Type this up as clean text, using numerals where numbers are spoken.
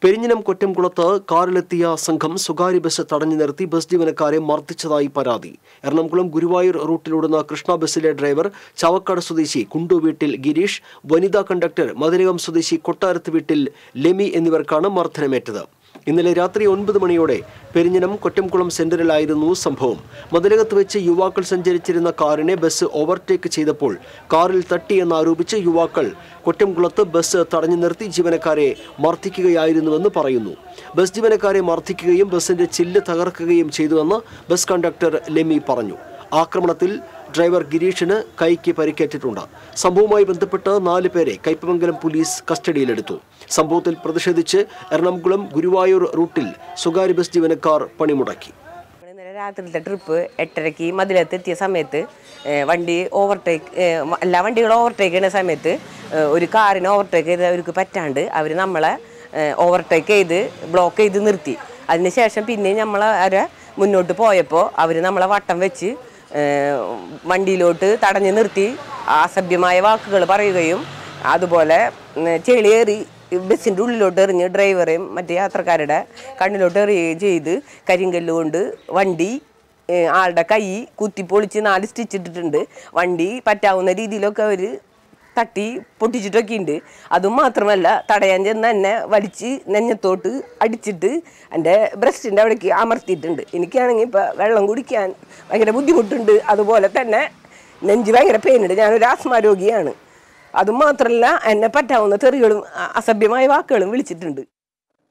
പെരിഞ്ഞനം കൊറ്റംകുളത്ത് കാറിലെത്തിയ സംഘം സ്വകാര്യ ബസ് തടഞ്ഞു നിർത്തി ബസ് ജീവനക്കാരെ മർദ്ദിച്ചതായി പരാതി. എറണാകുളം ഗുരുവായൂർ റൂട്ടിലോടുന്ന കൃഷ്ണ ബസ്സിലെ ഡ്രൈവർ ചാവക്കാട് സ്വദേശി കുണ്ടു വീട്ടിൽ ഗിരീഷ്, വനിതാ കണ്ടക്ടർ മതിലകം സ്വദേശി കൊട്ടാരത്ത് വീട്ടിൽ ലെമി എന്നിവർക്കാണ് മർദ്ദനമേറ്റത്. ഇന്നലെ രാത്രി 9 മണിയോടെ പെരിഞ്ഞനം കൊറ്റംകുളം സെന്ററിലായിരുന്നു സംഭവം. മതിലകത്ത് വെച്ച് യുവാക്കൾ സഞ്ചരിച്ചിരുന്ന കാറിനെ ബസ് ഓവർടേക്ക് ചെയ്തപ്പോൾ കാറിൽ തട്ടിയെന്നാരോപിച്ച് യുവാക്കൾ കൊറ്റംകുളത്ത് ബസ് തടഞ്ഞു നിർത്തി ജീവനക്കാരെ മർദ്ദിക്കുകയായിരുന്നുവെന്ന് പറയുന്നു. ബസ് ജീവനക്കാരെ മർദ്ദിക്കുകയും ബസിന്റെ ചില്ല് തകർക്കുകയും ചെയ്തുവെന്ന് ബസ് കണ്ടക്ടർ ലെമി പറഞ്ഞു. ആക്രമണത്തിൽ ഡ്രൈവർ ഗിരീഷിന് കൈക്ക് പരിക്കേറ്റിട്ടുണ്ട്. സംഭവവുമായി ബന്ധപ്പെട്ട് 4 പേരെ കയ്പമംഗലം പോലീസ് കസ്റ്റഡിയിലെടുത്തു. സംഭവത്തിൽ പ്രതിഷേധിച്ച് എറണാകുളം ഗുരുവായൂർ റൂട്ടിൽ സ്വകാര്യ ബസ് ജീവനക്കാർ പണിമുടക്കി. രാത്രിയിലത്തെ ട്രിപ്പ് 8:30 മതിലത്ത് എത്തിയ സമയത്ത് വണ്ടി ഓവർടേക്ക് എല്ലാ വണ്ടികളും ഓവർടേക്ക് ചെയ്യുന്ന സമയത്ത് ഒരു കാറിനെ ഓവർടേക്ക് ചെയ്ത് അവർക്ക് പറ്റാണ്ട് അവർ നമ്മളെ ഓവർടേക്ക് ചെയ്ത് ബ്ലോക്ക് ചെയ്ത് നിർത്തി. അതിനുശേഷം പിന്നെ നമ്മൾ അവരെ മുന്നോട്ട് പോയപ്പോൾ അവർ നമ്മളെ വട്ടം വെച്ച് വണ്ടിയിലോട്ട് തടഞ്ഞു നിർത്തി അസഭ്യമായ വാക്കുകൾ പറയുകയും അതുപോലെ ചെളിയേറി ബസ്സിൻ്റെ ഉള്ളിലോട്ട് എറിഞ്ഞ് ഡ്രൈവറെയും മറ്റ് യാത്രക്കാരുടെ കണ്ണിലോട്ട് എറിയുകയും ചെയ്ത് കരിങ്കല്ല് കൊണ്ട് വണ്ടി ആളുടെ കൈ കുത്തിപ്പൊളിച്ച് 4 സ്റ്റിച്ച് ഇട്ടിട്ടുണ്ട്. വണ്ടി പറ്റാവുന്ന രീതിയിലൊക്കെ അവർ തട്ടി പൊട്ടിച്ചിട്ടൊക്കെ ഉണ്ട്. അതും മാത്രമല്ല തടയാൻ ചെന്ന് എന്നെ വലിച്ച് നെഞ്ഞത്തോട്ട് അടിച്ചിട്ട് എൻ്റെ ബ്രസ്റ്റിൻ്റെ അവിടേക്ക് അമർത്തിയിട്ടുണ്ട്. എനിക്കാണെങ്കിൽ ഇപ്പോൾ വെള്ളം കുടിക്കാൻ ഭയങ്കര ബുദ്ധിമുട്ടുണ്ട്. അതുപോലെ തന്നെ നെഞ്ച് ഭയങ്കര പെയിനുണ്ട്. ഞാനൊരു ആസ്മ രോഗിയാണ്. അതും മാത്രമല്ല എന്നെ പറ്റാവുന്ന തെറികളും അസഭ്യമായ വാക്കുകളും വിളിച്ചിട്ടുണ്ട്.